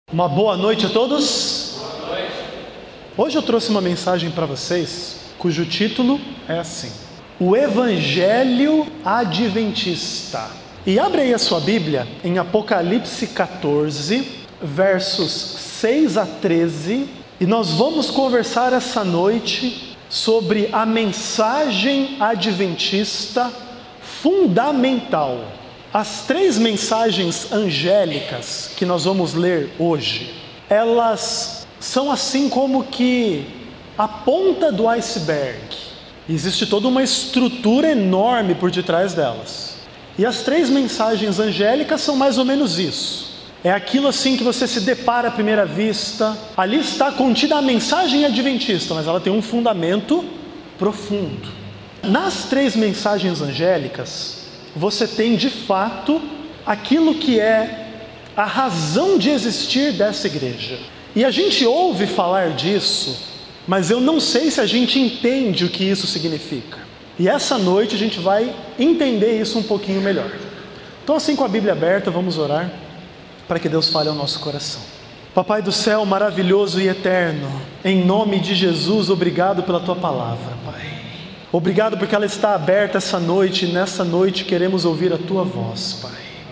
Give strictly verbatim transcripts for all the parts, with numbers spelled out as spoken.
Uma boa noite a todos. Boa noite. Hoje eu trouxe uma mensagem para vocês, cujo título é assim: O Evangelho Adventista. E abre aí a sua Bíblia em Apocalipse quatorze, versos seis a treze, e nós vamos conversar essa noite sobre a mensagem adventista fundamental. As três mensagens angélicas que nós vamos ler hoje, elas são assim como que a ponta do iceberg. Existe toda uma estrutura enorme por detrás delas. E as três mensagens angélicas são mais ou menos isso. É aquilo assim que você se depara à primeira vista. Ali está contida a mensagem adventista, mas ela tem um fundamento profundo. Nas três mensagens angélicas, você tem de fato aquilo que é a razão de existir dessa igreja. E a gente ouve falar disso, mas eu não sei se a gente entende o que isso significa. E essa noite a gente vai entender isso um pouquinho melhor. Então, assim, com a Bíblia aberta, vamos orar para que Deus fale ao nosso coração. Papai do céu, maravilhoso e eterno, em nome de Jesus, obrigado pela tua palavra, Pai. Obrigado porque ela está aberta essa noite, e nessa noite queremos ouvir a tua voz, Pai.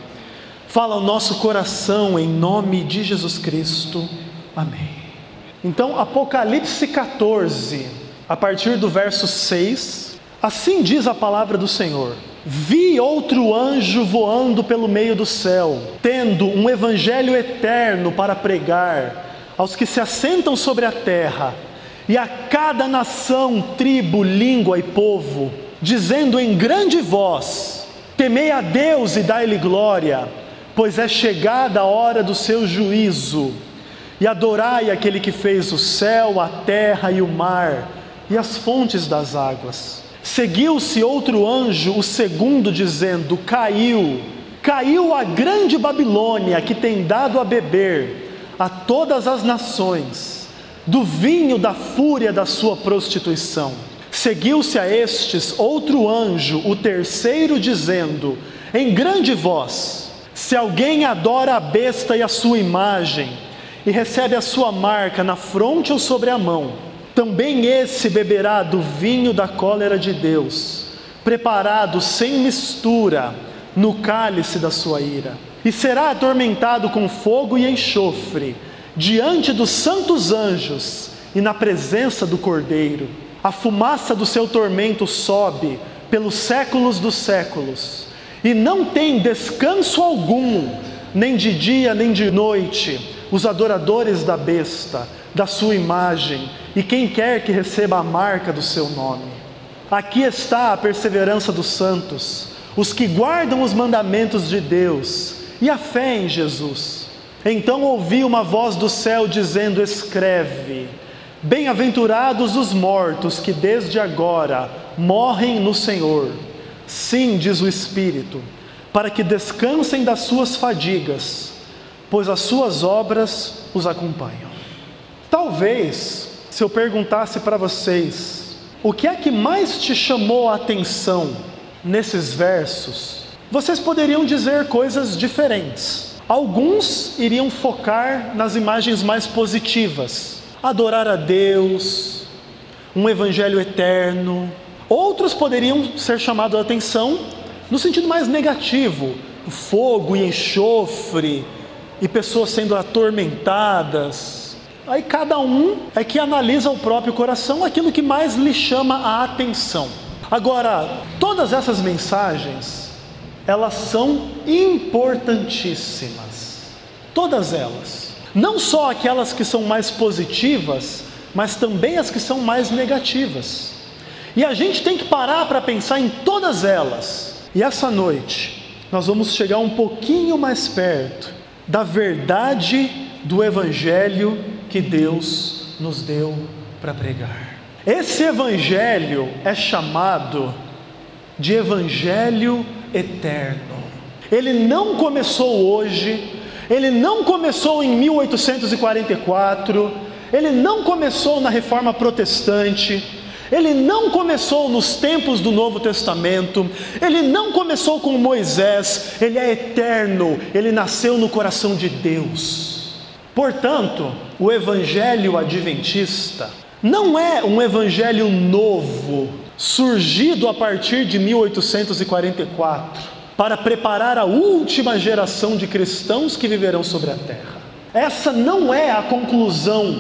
Fala ao nosso coração em nome de Jesus Cristo. Amém. Então, Apocalipse quatorze, a partir do verso seis, assim diz a palavra do Senhor: Vi outro anjo voando pelo meio do céu, tendo um evangelho eterno para pregar aos que se assentam sobre a terra, e a cada nação, tribo, língua e povo, dizendo em grande voz: Temei a Deus e dai-lhe glória, pois é chegada a hora do seu juízo, e adorai aquele que fez o céu, a terra e o mar, e as fontes das águas. Seguiu-se outro anjo, o segundo, dizendo: Caiu, caiu a grande Babilônia, que tem dado a beber a todas as nações do vinho da fúria da sua prostituição. Seguiu-se a estes outro anjo, o terceiro, dizendo em grande voz: Se alguém adora a besta e a sua imagem, e recebe a sua marca na fronte ou sobre a mão, também esse beberá do vinho da cólera de Deus, preparado sem mistura no cálice da sua ira, e será atormentado com fogo e enxofre diante dos santos anjos e na presença do Cordeiro. A fumaça do seu tormento sobe pelos séculos dos séculos, e não tem descanso algum, nem de dia nem de noite, os adoradores da besta, da sua imagem, e quem quer que receba a marca do seu nome. Aqui está a perseverança dos santos, os que guardam os mandamentos de Deus e a fé em Jesus. Então ouvi uma voz do céu dizendo: Escreve: Bem-aventurados os mortos que desde agora morrem no Senhor. Sim, diz o Espírito, para que descansem das suas fadigas, pois as suas obras os acompanham. Talvez, se eu perguntasse para vocês, o que é que mais te chamou a atenção nesses versos, vocês poderiam dizer coisas diferentes. Alguns iriam focar nas imagens mais positivas: adorar a Deus, um evangelho eterno. Outros poderiam ser chamados a atenção no sentido mais negativo: fogo e enxofre, e pessoas sendo atormentadas. Aí cada um é que analisa o próprio coração aquilo que mais lhe chama a atenção. Agora, todas essas mensagens, elas são importantíssimas, todas elas, não só aquelas que são mais positivas, mas também as que são mais negativas, e a gente tem que parar para pensar em todas elas. E essa noite, nós vamos chegar um pouquinho mais perto da verdade do Evangelho que Deus nos deu para pregar. Esse Evangelho é chamado de Evangelho eterno. Ele não começou hoje, ele não começou em mil oitocentos e quarenta e quatro, ele não começou na Reforma Protestante, ele não começou nos tempos do Novo Testamento, ele não começou com Moisés, ele é eterno, ele nasceu no coração de Deus. Portanto, o evangelho adventista não é um evangelho novo, surgido a partir de mil oitocentos e quarenta e quatro, para preparar a última geração de cristãos que viverão sobre a terra. Essa não é a conclusão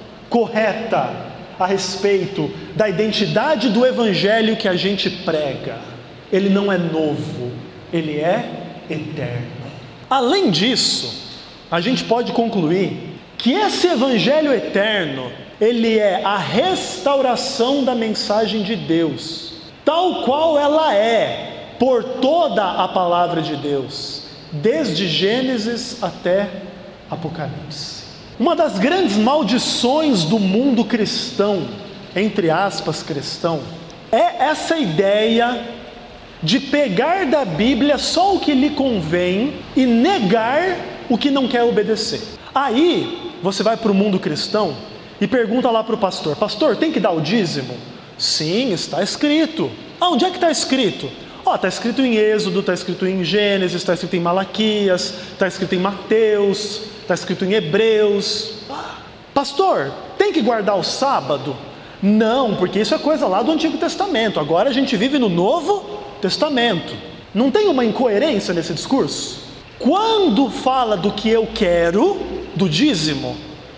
correta a respeito da identidade do evangelho que a gente prega. Ele não é novo, ele é eterno. Além disso, a gente pode concluir que esse evangelho eterno, ele é a restauração da mensagem de Deus, tal qual ela é por toda a palavra de Deus, desde Gênesis até Apocalipse. Uma das grandes maldições do mundo cristão, entre aspas cristão, é essa ideia de pegar da Bíblia só o que lhe convém e negar o que não quer obedecer. Aí você vai para o mundo cristão e pergunta lá para o pastor: pastor, tem que dar o dízimo? Sim, está escrito. Ah, onde é que está escrito? Ó, oh, está escrito em Êxodo, está escrito em Gênesis, está escrito em Malaquias, está escrito em Mateus, está escrito em Hebreus. Ah, pastor, tem que guardar o sábado? Não, porque isso é coisa lá do Antigo Testamento. Agora a gente vive no Novo Testamento. Não tem uma incoerência nesse discurso? Quando fala do que eu quero, do dízimo,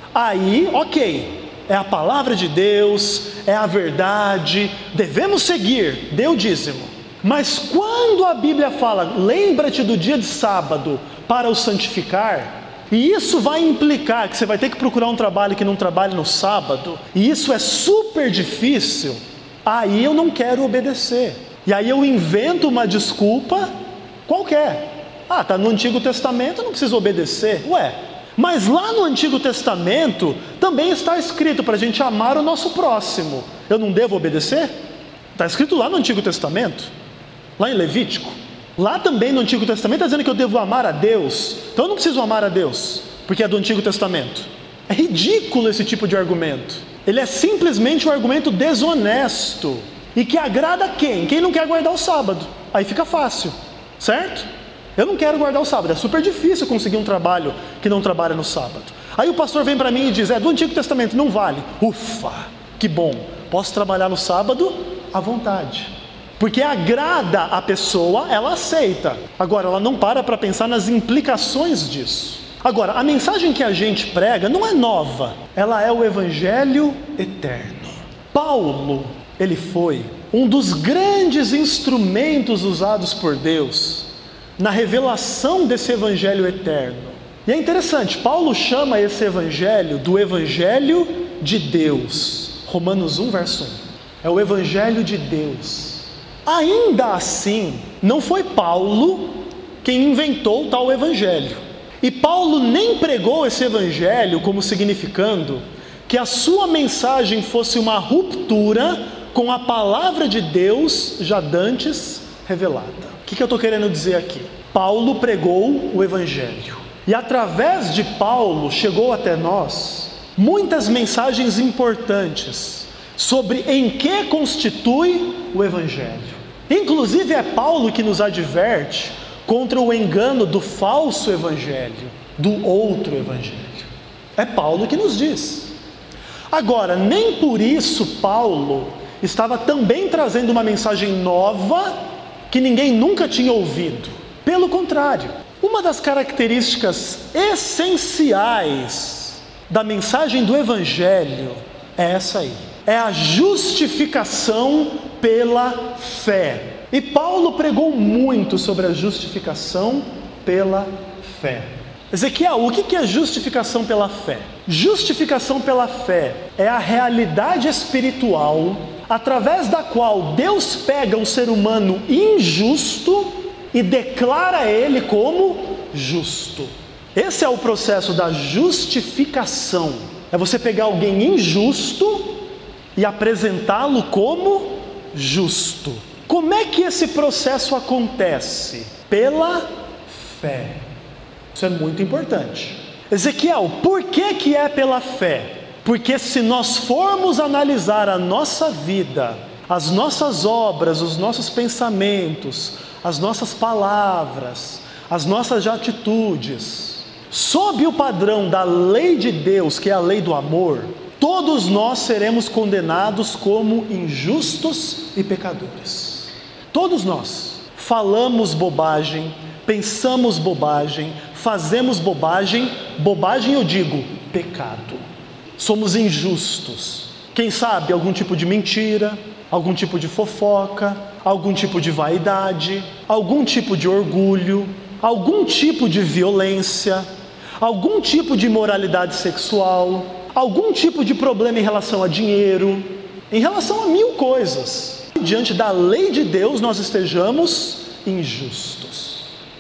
aí, ok, é a palavra de Deus, é a verdade, devemos seguir, dê o dízimo. Mas quando a Bíblia fala, lembra-te do dia de sábado para o santificar, e isso vai implicar que você vai ter que procurar um trabalho que não trabalhe no sábado, e isso é super difícil, aí eu não quero obedecer. E aí eu invento uma desculpa qualquer. Ah, está no Antigo Testamento, eu não preciso obedecer. Ué, mas lá no Antigo Testamento também está escrito para a gente amar o nosso próximo. Eu não devo obedecer? Está escrito lá no Antigo Testamento, lá em Levítico. Lá também no Antigo Testamento está dizendo que eu devo amar a Deus. Então eu não preciso amar a Deus, porque é do Antigo Testamento. É ridículo esse tipo de argumento. Ele é simplesmente um argumento desonesto. E que agrada quem? Quem não quer guardar o sábado. Aí fica fácil, certo? Eu não quero guardar o sábado, é super difícil conseguir um trabalho que não trabalha no sábado. Aí o pastor vem para mim e diz, é do Antigo Testamento, não vale. Ufa, que bom, posso trabalhar no sábado à vontade. Porque agrada a pessoa, ela aceita. Agora, ela não para para pensar nas implicações disso. Agora, a mensagem que a gente prega não é nova, ela é o evangelho eterno. Paulo, ele foi um dos grandes instrumentos usados por Deus na revelação desse evangelho eterno. E é interessante, Paulo chama esse evangelho do evangelho de Deus. Romanos um, verso um. É o evangelho de Deus. Ainda assim, não foi Paulo quem inventou tal evangelho. E Paulo nem pregou esse evangelho como significando que a sua mensagem fosse uma ruptura com a palavra de Deus já dantes revelada. O que, que eu estou querendo dizer aqui? Paulo pregou o evangelho. E através de Paulo chegou até nós muitas mensagens importantes sobre em que constitui o evangelho. Inclusive é Paulo que nos adverte contra o engano do falso evangelho, do outro evangelho. É Paulo que nos diz. Agora, nem por isso Paulo estava também trazendo uma mensagem nova que ninguém nunca tinha ouvido. Pelo contrário, uma das características essenciais da mensagem do evangelho é essa aí. É a justificação pela fé. E Paulo pregou muito sobre a justificação pela fé. Ezequiel, o que é justificação pela fé? Justificação pela fé é a realidade espiritual através da qual Deus pega um ser humano injusto e declara ele como justo. Esse é o processo da justificação. É você pegar alguém injusto e apresentá-lo como justo. Como é que esse processo acontece? Pela fé. Isso é muito importante. Ezequiel, por que que é pela fé? Porque se nós formos analisar a nossa vida, as nossas obras, os nossos pensamentos, as nossas palavras, as nossas atitudes, sob o padrão da lei de Deus, que é a lei do amor, todos nós seremos condenados como injustos e pecadores. Todos nós falamos bobagem, pensamos bobagem, fazemos bobagem. Bobagem eu digo, pecado. Somos injustos. Quem sabe algum tipo de mentira, algum tipo de fofoca, algum tipo de vaidade, algum tipo de orgulho, algum tipo de violência, algum tipo de imoralidade sexual, algum tipo de problema em relação a dinheiro, em relação a mil coisas. Diante da lei de Deus nós estejamos injustos.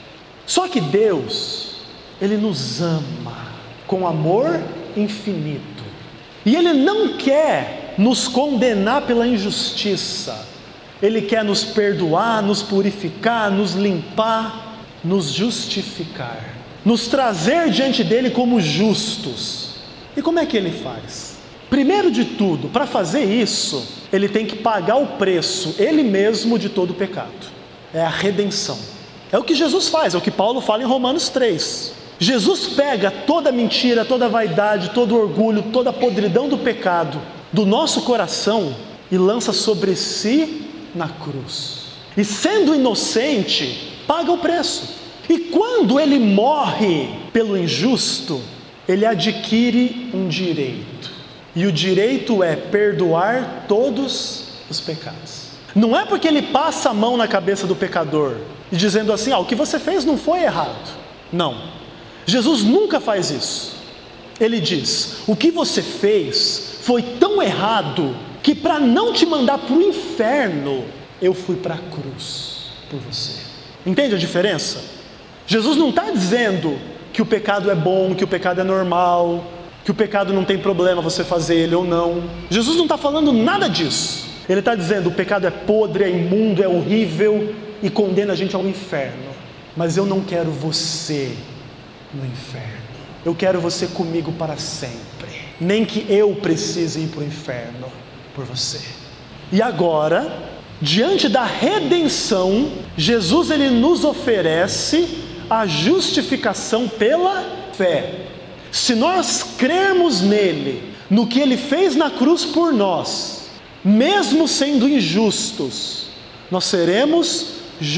Só que Deus, Ele nos ama com amor infinito. E Ele não quer nos condenar pela injustiça. Ele quer nos perdoar, nos purificar, nos limpar, nos justificar, nos trazer diante dele como justos. E como é que ele faz? Primeiro de tudo, para fazer isso, ele tem que pagar o preço, ele mesmo, de todo o pecado. É a redenção. É o que Jesus faz, é o que Paulo fala em Romanos três. Jesus pega toda a mentira, toda a vaidade, todo o orgulho, toda a podridão do pecado do nosso coração e lança sobre si na cruz. E sendo inocente, paga o preço. E quando ele morre pelo injusto, ele adquire um direito. E o direito é perdoar todos os pecados. Não é porque ele passa a mão na cabeça do pecador e dizendo assim, ah, o que você fez não foi errado. Não. Jesus nunca faz isso. Ele diz, o que você fez foi tão errado que para não te mandar para o inferno, eu fui para a cruz por você. Entende a diferença? Jesus não está dizendo que o pecado é bom, que o pecado é normal, que o pecado não tem problema você fazer ele ou não. Jesus não está falando nada disso. Ele está dizendo, o pecado é podre, é imundo, é horrível e condena a gente ao inferno. Mas eu não quero você no inferno. Eu quero você comigo para sempre. Nem que eu precise ir para o inferno por você. E agora, diante da redenção, Jesus ele nos oferece a justificação pela fé. Se nós crermos nele, no que ele fez na cruz por nós, mesmo sendo injustos, nós seremos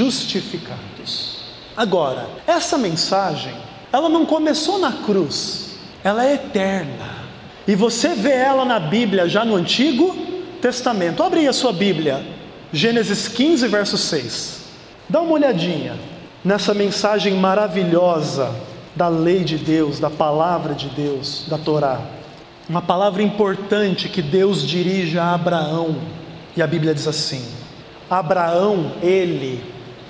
justificados. Agora, essa mensagem, ela não começou na cruz, ela é eterna. E você vê ela na Bíblia já no Antigo Testamento. Abre aí a sua Bíblia, Gênesis quinze, verso seis. Dá uma olhadinha nessa mensagem maravilhosa da lei de Deus, da palavra de Deus, da Torá. Uma palavra importante que Deus dirige a Abraão. E a Bíblia diz assim: Abraão, ele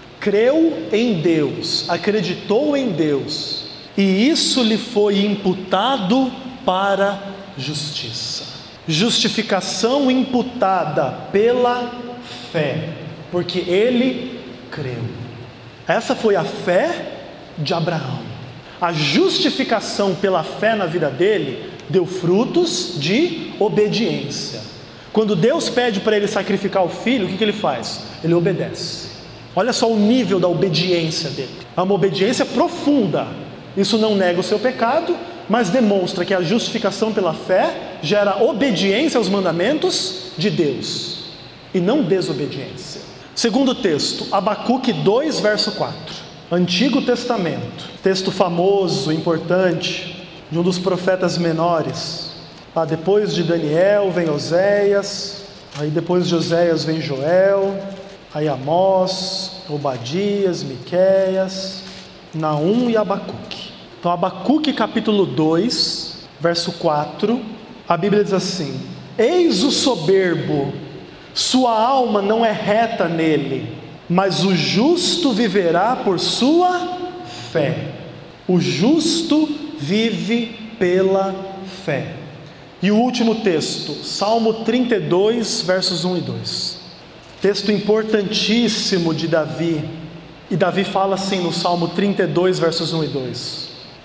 creu em Deus, acreditou em Deus, e isso lhe foi imputado para justiça. Justificação imputada pela fé, porque ele creu. Essa foi a fé de Abraão. A justificação pela fé na vida dele deu frutos de obediência. Quando Deus pede para ele sacrificar o filho, o que, que ele faz? Ele obedece. Olha só o nível da obediência dele. É uma obediência profunda. Isso não nega o seu pecado, mas demonstra que a justificação pela fé gera obediência aos mandamentos de Deus e não desobediência. Segundo texto, Abacuque dois, verso quatro. Antigo Testamento, texto famoso, importante, de um dos profetas menores. Ah, depois de Daniel vem Oséias, aí depois de Oséias vem Joel, aí Amós, Obadias, Miqueias, Naum e Abacuque. Então Abacuque capítulo dois, verso quatro, a Bíblia diz assim: eis o soberbo, sua alma não é reta nele, mas o justo viverá por sua fé. O justo vive pela fé. E o último texto, Salmo trinta e dois, versos um e dois. Texto importantíssimo de Davi. E Davi fala assim no Salmo trinta e dois, versos um e dois: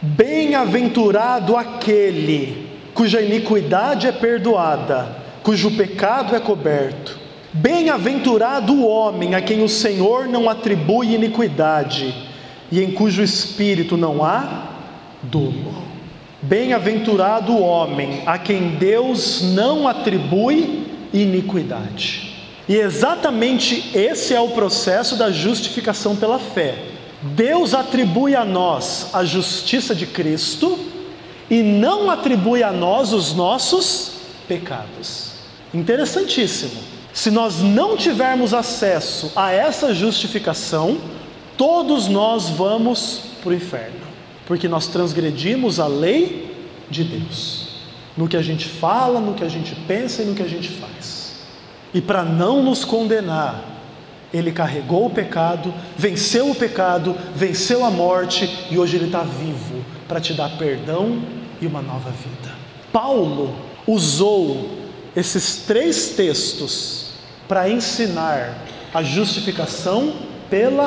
bem-aventurado aquele cuja iniquidade é perdoada, cujo pecado é coberto. Bem-aventurado o homem a quem o Senhor não atribui iniquidade, e em cujo espírito não há dolo. Bem-aventurado o homem a quem Deus não atribui iniquidade. E exatamente esse é o processo da justificação pela fé. Deus atribui a nós a justiça de Cristo e não atribui a nós os nossos pecados. Interessantíssimo. Se nós não tivermos acesso a essa justificação, todos nós vamos para o inferno, porque nós transgredimos a lei de Deus, no que a gente fala, no que a gente pensa e no que a gente faz. E para não nos condenar, Ele carregou o pecado, venceu o pecado, venceu a morte, e hoje Ele está vivo para te dar perdão e uma nova vida. Paulo usou esses três textos para ensinar a justificação pela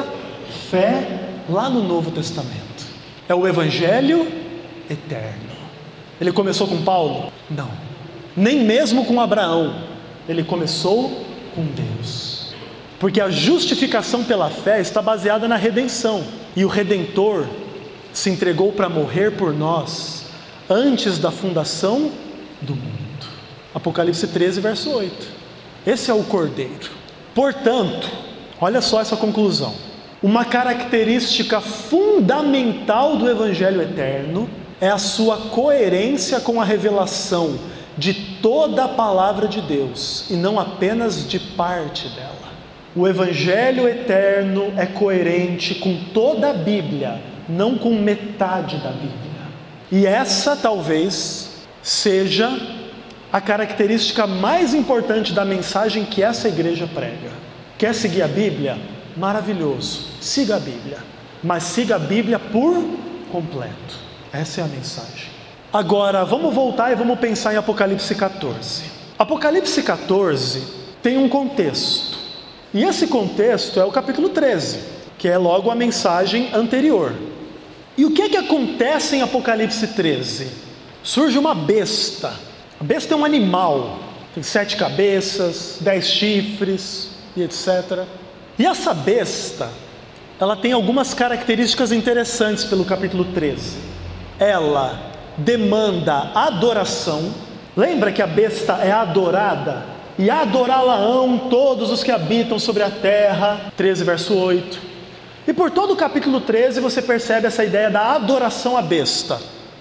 fé lá no Novo Testamento. É o Evangelho eterno. Ele começou com Paulo? Não. Nem mesmo com Abraão. Ele começou com Deus. Porque a justificação pela fé está baseada na redenção. E o Redentor se entregou para morrer por nós antes da fundação do mundo. Apocalipse treze, verso oito. Esse é o Cordeiro. Portanto, olha só essa conclusão. Uma característica fundamental do Evangelho eterno é a sua coerência com a revelação de toda a palavra de Deus, e não apenas de parte dela. O Evangelho eterno é coerente com toda a Bíblia, não com metade da Bíblia. E essa talvez seja a característica mais importante da mensagem que essa igreja prega. Quer seguir a Bíblia? Maravilhoso, siga a Bíblia, mas siga a Bíblia por completo. Essa é a mensagem. Agora, vamos voltar e vamos pensar em Apocalipse catorze. Apocalipse catorze tem um contexto, e esse contexto é o capítulo treze, que é logo a mensagem anterior. E o que é que acontece em Apocalipse treze? Surge uma besta. A besta é um animal, tem sete cabeças, dez chifres e etcétera. E essa besta, ela tem algumas características interessantes pelo capítulo treze. Ela demanda adoração. Lembra que a besta é adorada? E adorá-la-ão todos os que habitam sobre a terra. treze, verso oito. E por todo o capítulo treze você percebe essa ideia da adoração à besta,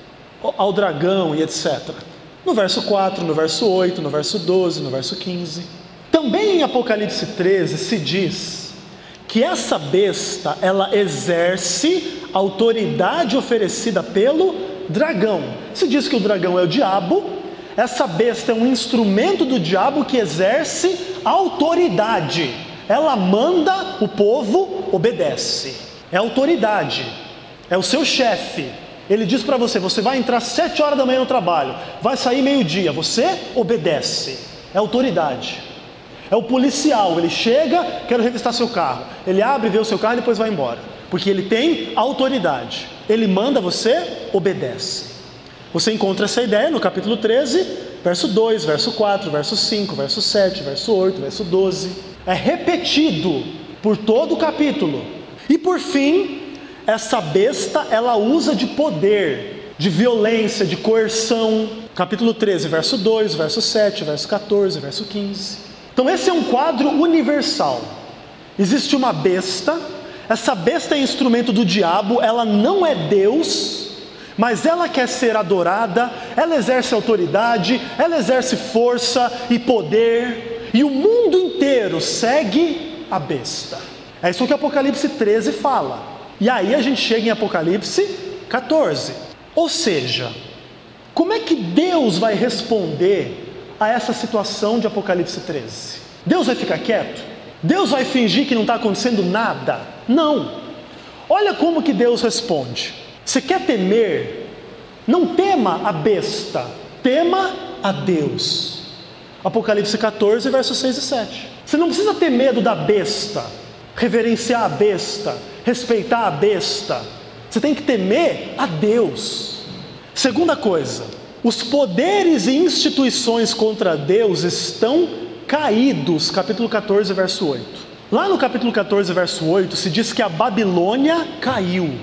ao dragão e etcétera. No verso quatro, no verso oito, no verso doze, no verso quinze. Também em Apocalipse treze se diz que essa besta, ela exerce autoridade oferecida pelo dragão. Se diz que o dragão é o diabo, essa besta é um instrumento do diabo que exerce autoridade. Ela manda, o povo obedece. É autoridade, é o seu chefe. Ele diz para você, você vai entrar sete horas da manhã no trabalho, vai sair meio-dia, você obedece. É autoridade. É o policial, ele chega, quero revistar seu carro. Ele abre, vê o seu carro e depois vai embora. Porque ele tem autoridade. Ele manda, você obedece. Você encontra essa ideia no capítulo treze, verso dois, verso quatro, verso cinco, verso sete, verso oito, verso doze. É repetido por todo o capítulo. E por fim, essa besta, ela usa de poder, de violência, de coerção. Capítulo treze, verso dois, verso sete, verso quatorze, verso quinze. Então esse é um quadro universal. Existe uma besta, essa besta é instrumento do diabo, ela não é Deus, mas ela quer ser adorada, ela exerce autoridade, ela exerce força e poder, e o mundo inteiro segue a besta. É isso que Apocalipse treze fala. E aí a gente chega em Apocalipse catorze. Ou seja, como é que Deus vai responder a essa situação de Apocalipse treze? Deus vai ficar quieto? Deus vai fingir que não está acontecendo nada? Não. Olha como que Deus responde. Você quer temer? Não tema a besta, tema a Deus. Apocalipse catorze, versos seis e sete. Você não precisa ter medo da besta, reverenciar a besta, respeitar a besta. Você tem que temer a Deus. Segunda coisa, os poderes e instituições contra Deus estão caídos. Capítulo catorze, verso oito. Lá no capítulo catorze, verso oito, se diz que a Babilônia caiu.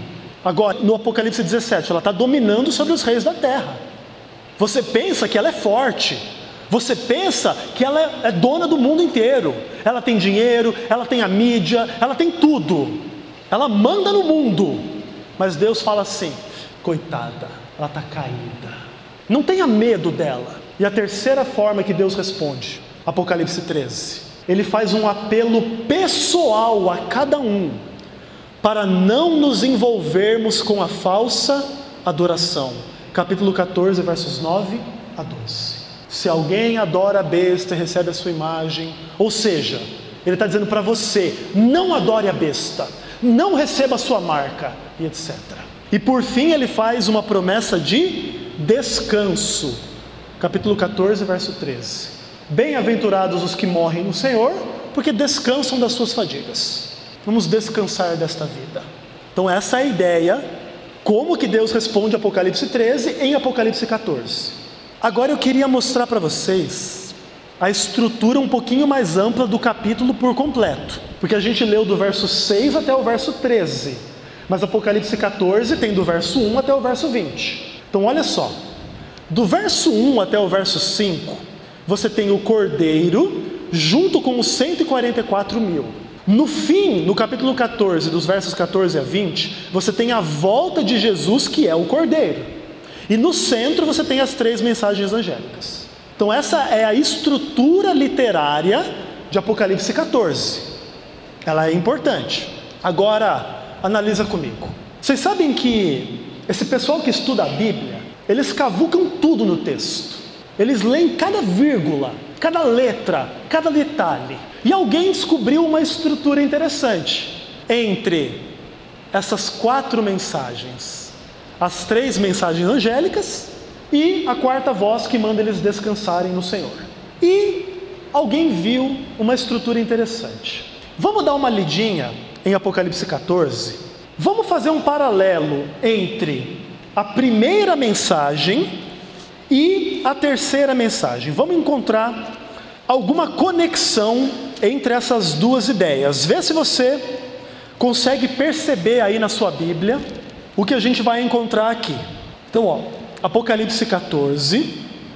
Agora, no Apocalipse dezessete, ela está dominando sobre os reis da terra. Você pensa que ela é forte. Você pensa que ela é dona do mundo inteiro. Ela tem dinheiro, ela tem a mídia, ela tem tudo. Ela manda no mundo. Mas Deus fala assim: coitada, ela está caída. Não tenha medo dela. E a terceira forma que Deus responde, Apocalipse treze. Ele faz um apelo pessoal a cada um, para não nos envolvermos com a falsa adoração. Capítulo quatorze, versos nove a doze. Se alguém adora a besta e recebe a sua imagem, ou seja, ele está dizendo para você: não adore a besta, não receba a sua marca, e etcétera. E por fim ele faz uma promessa de descanso. Capítulo quatorze, verso treze. Bem-aventurados os que morrem no Senhor, porque descansam das suas fadigas. Vamos descansar desta vida. Então essa é a ideia, como que Deus responde Apocalipse treze em Apocalipse quatorze. Agora eu queria mostrar para vocês a estrutura um pouquinho mais ampla do capítulo por completo, porque a gente leu do verso seis até o verso treze, mas Apocalipse quatorze tem do verso um até o verso vinte. Então olha só, do verso um até o verso cinco, você tem o Cordeiro junto com os cento e quarenta e quatro mil. No fim, no capítulo quatorze, dos versos quatorze a vinte, você tem a volta de Jesus, que é o Cordeiro. E no centro você tem as três mensagens angélicas. Então essa é a estrutura literária de Apocalipse quatorze. Ela é importante. Agora, analisa comigo. Vocês sabem que esse pessoal que estuda a Bíblia, eles cavucam tudo no texto. Eles leem cada vírgula, cada letra, cada detalhe. E alguém descobriu uma estrutura interessante entre essas quatro mensagens. As três mensagens angélicas e a quarta voz que manda eles descansarem no Senhor. E alguém viu uma estrutura interessante. Vamos dar uma lidinha em Apocalipse quatorze. Vamos fazer um paralelo entre a primeira mensagem e a terceira mensagem. Vamos encontrar alguma conexão entre essas duas ideias. Vê se você consegue perceber aí na sua Bíblia o que a gente vai encontrar aqui. Então, ó, Apocalipse quatorze,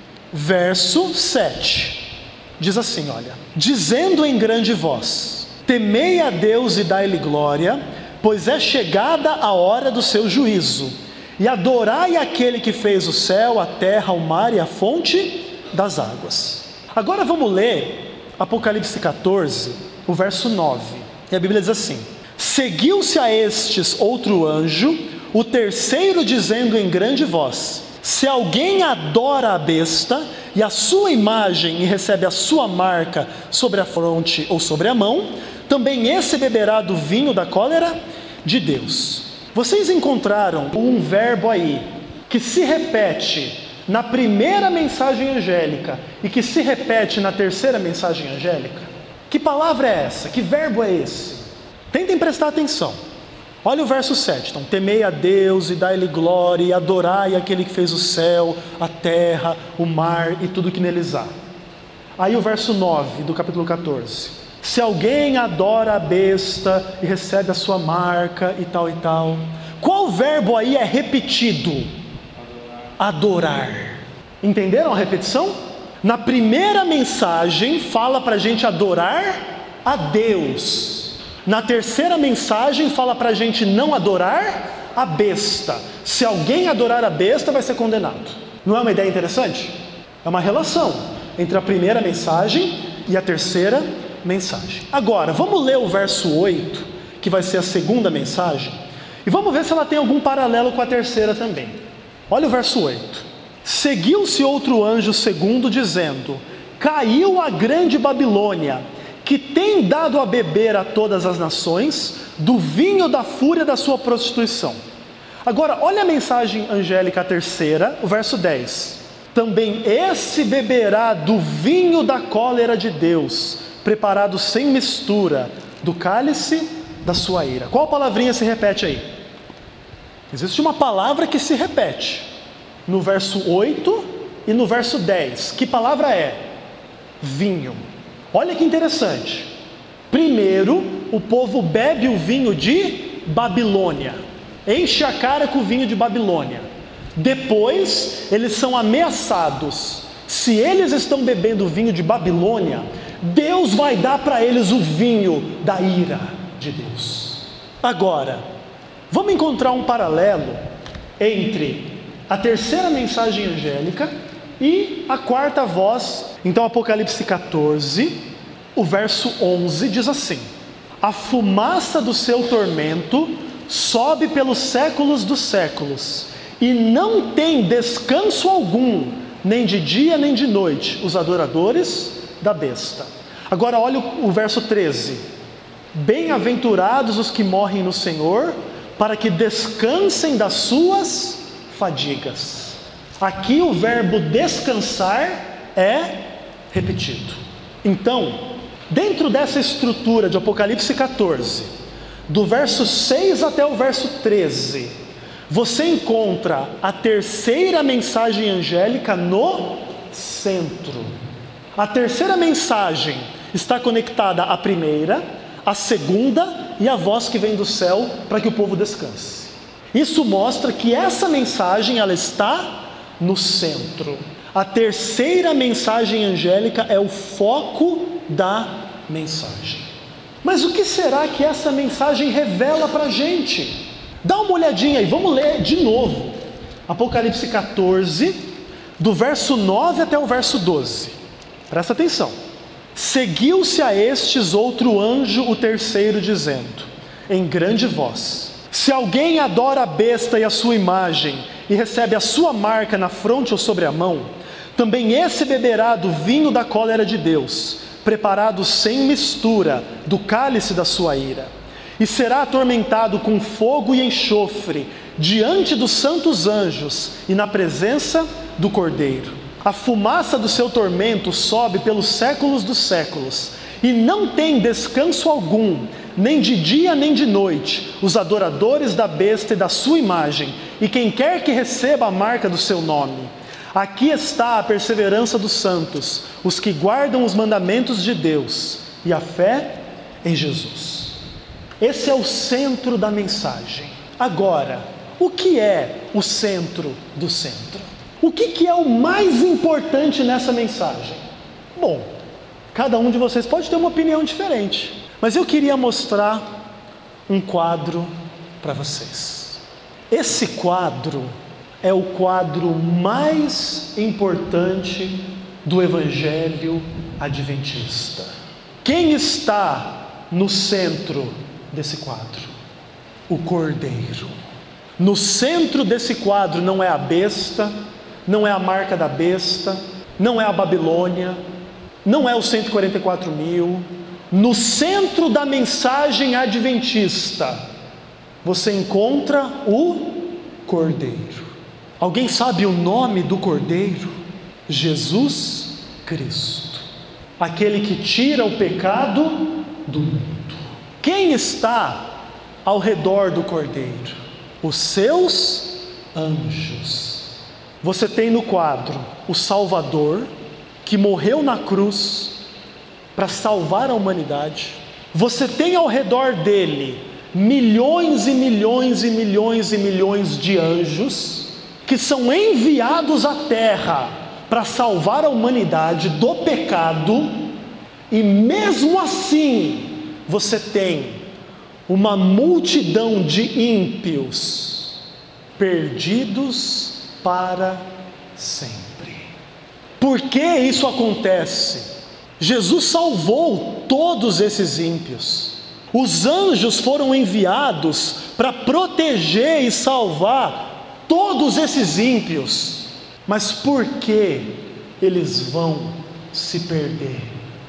verso sete. Diz assim, olha: dizendo em grande voz: temei a Deus e dai-lhe glória, pois é chegada a hora do seu juízo, e adorai aquele que fez o céu, a terra, o mar e a fonte das águas. Agora vamos ler Apocalipse quatorze, o verso nove. E a Bíblia diz assim: seguiu-se a estes outro anjo, o terceiro, dizendo em grande voz: se alguém adora a besta e a sua imagem e recebe a sua marca sobre a fronte ou sobre a mão, também esse beberá do vinho da cólera de Deus. Vocês encontraram um verbo aí que se repete na primeira mensagem angélica e que se repete na terceira mensagem angélica? Que palavra é essa? Que verbo é esse? Tentem prestar atenção. Olha o verso sete. Então, temei a Deus e dai-lhe glória, e adorai aquele que fez o céu, a terra, o mar e tudo que neles há. Aí o verso nove do capítulo quatorze. Se alguém adora a besta e recebe a sua marca e tal e tal. Qual verbo aí é repetido? Adorar. Adorar. Entenderam a repetição? Na primeira mensagem fala para a gente adorar a Deus. Na terceira mensagem fala para a gente não adorar a besta. Se alguém adorar a besta, vai ser condenado. Não é uma ideia interessante? É uma relação entre a primeira mensagem e a terceira mensagem. Agora, vamos ler o verso oito, que vai ser a segunda mensagem, e vamos ver se ela tem algum paralelo com a terceira também. Olha o verso oito. Seguiu-se outro anjo segundo, dizendo: caiu a grande Babilônia, que tem dado a beber a todas as nações do vinho da fúria da sua prostituição. Agora, olha a mensagem angélica, a terceira, o verso dez. Também esse beberá do vinho da cólera de Deus, preparado sem mistura, do cálice da sua ira. Qual palavrinha se repete aí? Existe uma palavra que se repete no verso oito e no verso dez. Que palavra é? Vinho. Olha que interessante. Primeiro, o povo bebe o vinho de Babilônia. enche a cara com o vinho de Babilônia. Depois, eles são ameaçados. Se eles estão bebendo vinho de Babilônia, Deus vai dar para eles o vinho da ira de Deus. Agora, vamos encontrar um paralelo entre a terceira mensagem angélica e a quarta voz. Então, Apocalipse catorze, o verso onze diz assim: a fumaça do seu tormento sobe pelos séculos dos séculos, e não tem descanso algum, nem de dia nem de noite, os adoradores da besta. Agora olha o, o verso treze: bem-aventurados os que morrem no Senhor, para que descansem das suas fadigas. Aqui o verbo descansar é repetido. Então, dentro dessa estrutura de Apocalipse catorze, do verso seis até o verso treze, você encontra a terceira mensagem angélica no centro. A terceira mensagem está conectada à primeira, à segunda e à voz que vem do céu para que o povo descanse. Isso mostra que essa mensagem ela está no centro. A terceira mensagem angélica é o foco da mensagem. Mas o que será que essa mensagem revela para a gente? Dá uma olhadinha aí, vamos ler de novo. Apocalipse catorze, do verso nove até o verso doze. Presta atenção. Seguiu-se a estes outro anjo, o terceiro, dizendo, em grande voz: se alguém adora a besta e a sua imagem, e recebe a sua marca na fronte ou sobre a mão, também esse beberá do vinho da cólera de Deus, preparado sem mistura, do cálice da sua ira. E será atormentado com fogo e enxofre, diante dos santos anjos e na presença do Cordeiro. A fumaça do seu tormento sobe pelos séculos dos séculos, e não tem descanso algum, nem de dia nem de noite, os adoradores da besta e da sua imagem, e quem quer que receba a marca do seu nome. Aqui está a perseverança dos santos, os que guardam os mandamentos de Deus e a fé em Jesus. Esse é o centro da mensagem. Agora, o que é o centro do centro? O que, que é o mais importante nessa mensagem? Bom, cada um de vocês pode ter uma opinião diferente, mas eu queria mostrar um quadro para vocês. Esse quadro é o quadro mais importante do Evangelho Adventista. Quem está no centro desse quadro? O Cordeiro. No centro desse quadro não é a besta, não é a marca da besta, não é a Babilônia, não é os cento e quarenta e quatro mil. No centro da mensagem adventista, você encontra o Cordeiro. Alguém sabe o nome do Cordeiro? Jesus Cristo, aquele que tira o pecado do mundo. Quem está ao redor do Cordeiro? Os seus anjos. Você tem no quadro o Salvador, que morreu na cruz para salvar a humanidade. Você tem ao redor dele milhões e milhões e milhões e milhões de anjos, que são enviados à terra para salvar a humanidade do pecado. E mesmo assim, você tem uma multidão de ímpios perdidos para sempre. Por que isso acontece? Jesus salvou todos esses ímpios. Os anjos foram enviados para proteger e salvar todos esses ímpios. Mas por que eles vão se perder?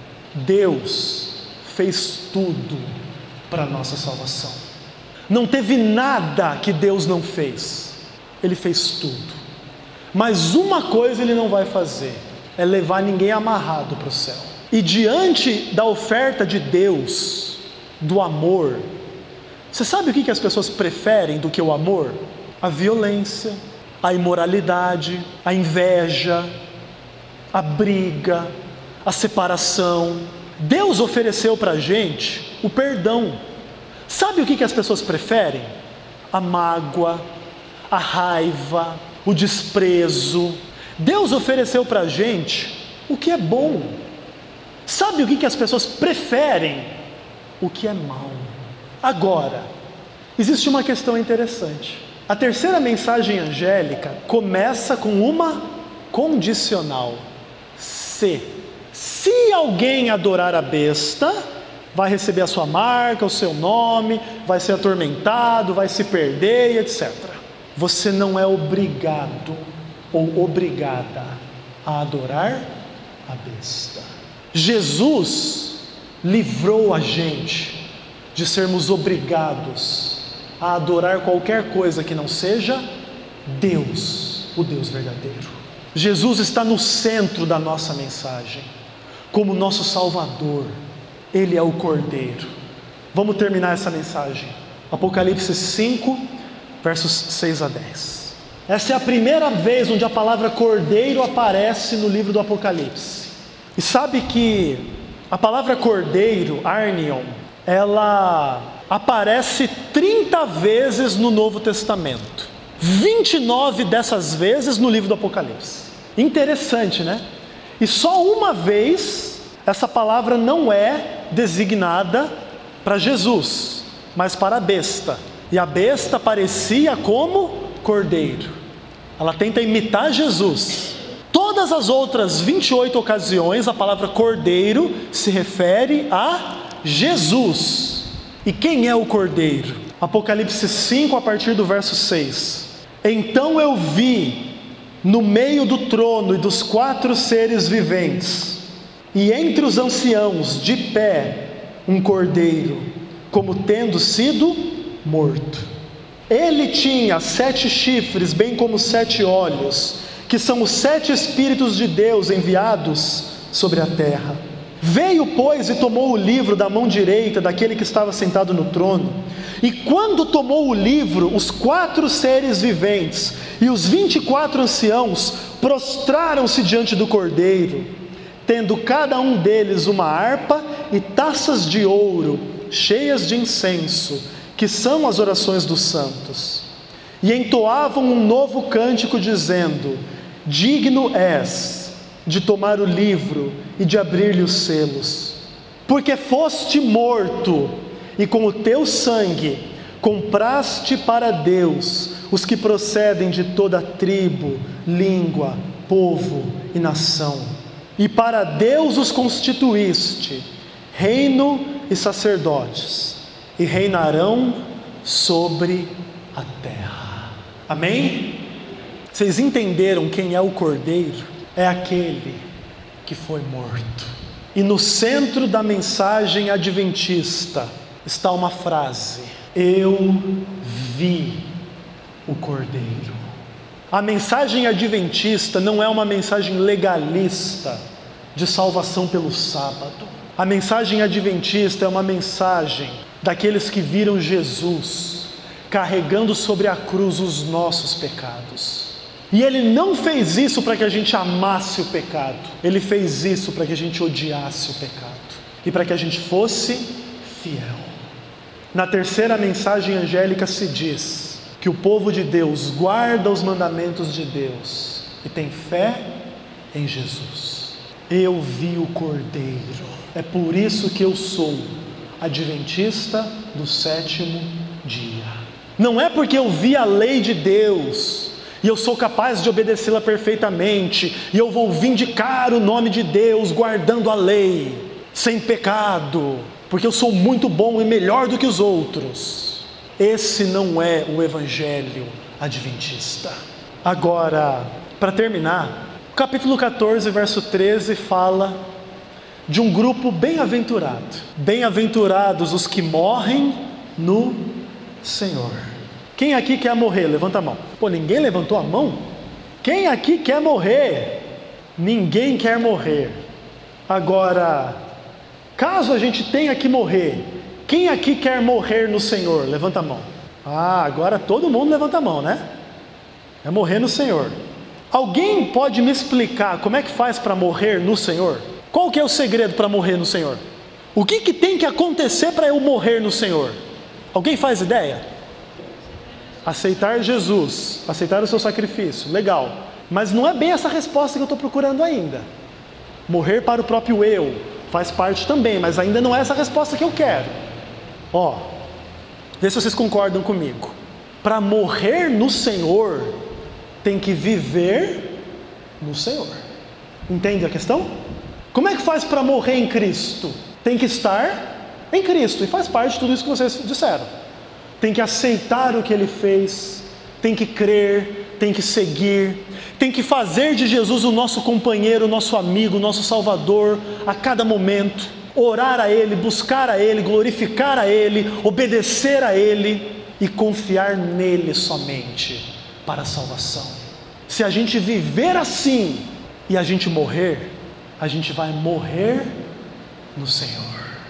Deus fez tudo para a nossa salvação. Não teve nada que Deus não fez. Ele fez tudo. Mas uma coisa ele não vai fazer: é levar ninguém amarrado para o céu. E diante da oferta de Deus, do amor, você sabe o que as pessoas preferem do que o amor? A violência, a imoralidade, a inveja, a briga, a separação. Deus ofereceu para a gente o perdão. Sabe o que as pessoas preferem? a mágoa, a raiva, o desprezo. Deus ofereceu para a gente o que é bom. Sabe o que, que as pessoas preferem? O que é mal. Agora, existe uma questão interessante. A terceira mensagem angélica começa com uma condicional. Se. Se alguém adorar a besta, vai receber a sua marca, o seu nome, vai ser atormentado, vai se perder e etcétera. Você não é obrigado ou obrigada a adorar a besta. Jesus livrou a gente de sermos obrigados a adorar qualquer coisa que não seja Deus, o Deus verdadeiro. Jesus está no centro da nossa mensagem, como nosso Salvador. Ele é o Cordeiro. Vamos terminar essa mensagem. Apocalipse cinco, versos seis a dez. Essa é a primeira vez onde a palavra Cordeiro aparece no livro do Apocalipse. E sabe que a palavra Cordeiro, Arnion, ela aparece trinta vezes no Novo Testamento. vinte e nove dessas vezes no livro do Apocalipse. Interessante, né? E só uma vez essa palavra não é designada para Jesus, mas para a besta. E a besta parecia como cordeiro. Ela tenta imitar Jesus. Todas as outras vinte e oito ocasiões a palavra cordeiro se refere a Jesus. E quem é o cordeiro? Apocalipse cinco, a partir do verso seis. Então eu vi no meio do trono e dos quatro seres viventes, e entre os anciãos de pé, um cordeiro, como tendo sido morto. Ele tinha sete chifres, bem como sete olhos, que são os sete Espíritos de Deus enviados sobre a terra. Veio, pois, e tomou o livro da mão direita daquele que estava sentado no trono. E quando tomou o livro, os quatro seres viventes e os vinte e quatro anciãos prostraram-se diante do Cordeiro, tendo cada um deles uma harpa e taças de ouro cheias de incenso, que são as orações dos santos. E entoavam um novo cântico dizendo: digno és de tomar o livro e de abrir-lhe os selos, porque foste morto, e com o teu sangue compraste para Deus os que procedem de toda tribo, língua, povo e nação. E para Deus os constituíste reino e sacerdotes, e reinarão sobre a terra. Amém? Vocês entenderam quem é o Cordeiro? É aquele que foi morto. E no centro da mensagem adventista está uma frase: eu vi o Cordeiro. A mensagem adventista não é uma mensagem legalista de salvação pelo sábado. A mensagem adventista é uma mensagem daqueles que viram Jesus carregando sobre a cruz os nossos pecados. E Ele não fez isso para que a gente amasse o pecado. Ele fez isso para que a gente odiasse o pecado e para que a gente fosse fiel. Na terceira mensagem angélica se diz que o povo de Deus guarda os mandamentos de Deus e tem fé em Jesus. Eu vi o Cordeiro. É por isso que eu sou adventista do sétimo dia. Não é porque eu vi a lei de Deus e eu sou capaz de obedecê-la perfeitamente, e eu vou vindicar o nome de Deus guardando a lei, sem pecado, porque eu sou muito bom e melhor do que os outros. Esse não é o evangelho adventista. Agora, para terminar, o capítulo catorze, verso treze fala de um grupo bem-aventurado. Bem-aventurados os que morrem no Senhor. Quem aqui quer morrer? Levanta a mão. Pô, ninguém levantou a mão? Quem aqui quer morrer? Ninguém quer morrer. Agora, caso a gente tenha que morrer, quem aqui quer morrer no Senhor? Levanta a mão. Ah, agora todo mundo levanta a mão, né? É morrer no Senhor. Alguém pode me explicar como é que faz para morrer no Senhor? Qual que é o segredo para morrer no Senhor? O que, que tem que acontecer para eu morrer no Senhor? Alguém faz ideia? aceitar Jesus, aceitar o seu sacrifício, legal. Mas não é bem essa resposta que eu estou procurando ainda. Morrer para o próprio eu faz parte também, mas ainda não é essa resposta que eu quero. Ó, vê se vocês concordam comigo. Para morrer no Senhor, tem que viver no Senhor. Entende a questão? Como é que faz para morrer em Cristo? Tem que estar em Cristo, e faz parte de tudo isso que vocês disseram. Tem que aceitar o que Ele fez, tem que crer, tem que seguir, tem que fazer de Jesus o nosso companheiro, o nosso amigo, o nosso Salvador a cada momento, orar a Ele, buscar a Ele, glorificar a Ele, obedecer a Ele e confiar nele somente para a salvação. Se a gente viver assim e a gente morrer, a gente vai morrer no Senhor.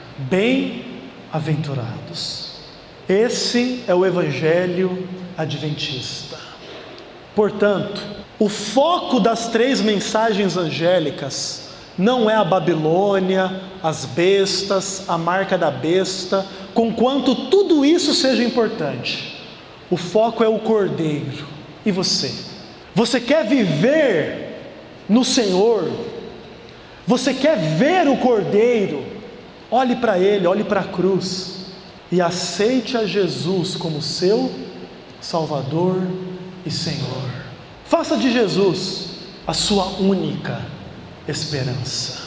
Bem-aventurados. Esse é o Evangelho Adventista. Portanto, o foco das três mensagens angélicas não é a Babilônia, as bestas, a marca da besta, conquanto tudo isso seja importante. O foco é o Cordeiro. E você? Você quer viver no Senhor? Você quer ver o Cordeiro? Olhe para Ele, olhe para a cruz e aceite a Jesus como seu Salvador e Senhor. Faça de Jesus a sua única esperança.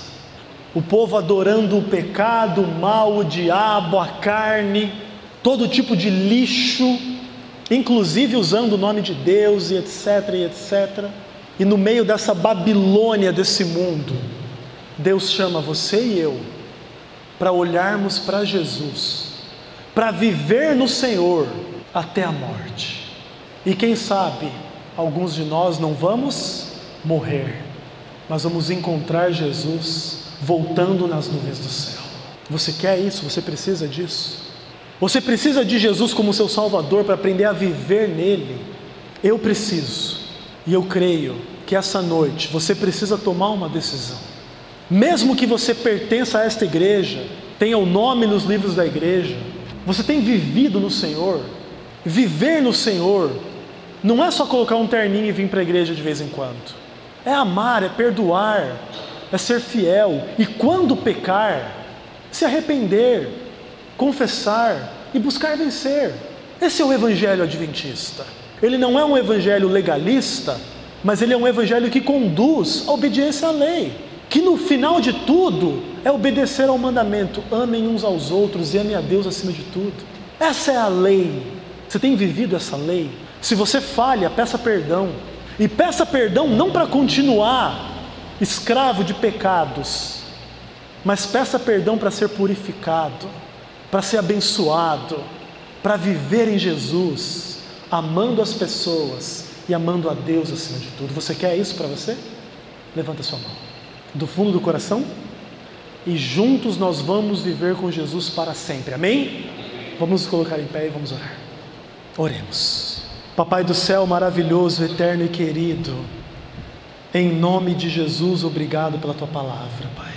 O povo adorando o pecado, o mal, o diabo, a carne, todo tipo de lixo, inclusive usando o nome de Deus e etc, e etc. E no meio dessa Babilônia desse mundo, Deus chama você e eu para olharmos para Jesus, para viver no Senhor até a morte. E quem sabe, alguns de nós não vamos morrer, mas vamos encontrar Jesus voltando nas nuvens do céu. Você quer isso? Você precisa disso? Você precisa de Jesus como seu Salvador para aprender a viver nele? Eu preciso, e eu creio que essa noite você precisa tomar uma decisão. Mesmo que você pertença a esta igreja, tenha o nome nos livros da igreja, você tem vivido no Senhor. Viver no Senhor não é só colocar um terninho e vir para a igreja de vez em quando. É amar, é perdoar, é ser fiel, e quando pecar, se arrepender, confessar e buscar vencer. Esse é o Evangelho Adventista. Ele não é um evangelho legalista, mas ele é um evangelho que conduz à obediência à lei, que no final de tudo é obedecer ao mandamento: amem uns aos outros e amem a Deus acima de tudo. Essa é a lei. Você tem vivido essa lei? Se você falha, peça perdão, e peça perdão não para continuar escravo de pecados, mas peça perdão para ser purificado, para ser abençoado, para viver em Jesus, amando as pessoas e amando a Deus acima de tudo. Você quer isso para você? Levanta sua mão, do fundo do coração, e juntos nós vamos viver com Jesus para sempre, amém? Vamos nos colocar em pé e vamos orar. Oremos. Papai do céu maravilhoso, eterno e querido, em nome de Jesus, obrigado pela Tua palavra, Pai.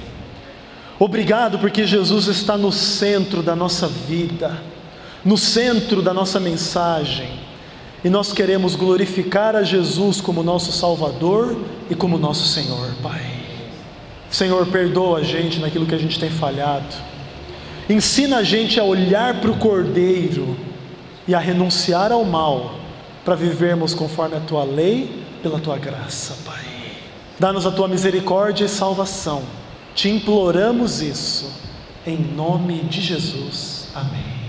Obrigado porque Jesus está no centro da nossa vida, no centro da nossa mensagem, e nós queremos glorificar a Jesus como nosso Salvador e como nosso Senhor, Pai. Senhor, perdoa a gente naquilo que a gente tem falhado, ensina a gente a olhar para o Cordeiro e a renunciar ao mal, para vivermos conforme a Tua lei, pela Tua graça, Pai. Dá-nos a Tua misericórdia e salvação. Te imploramos isso, em nome de Jesus. Amém.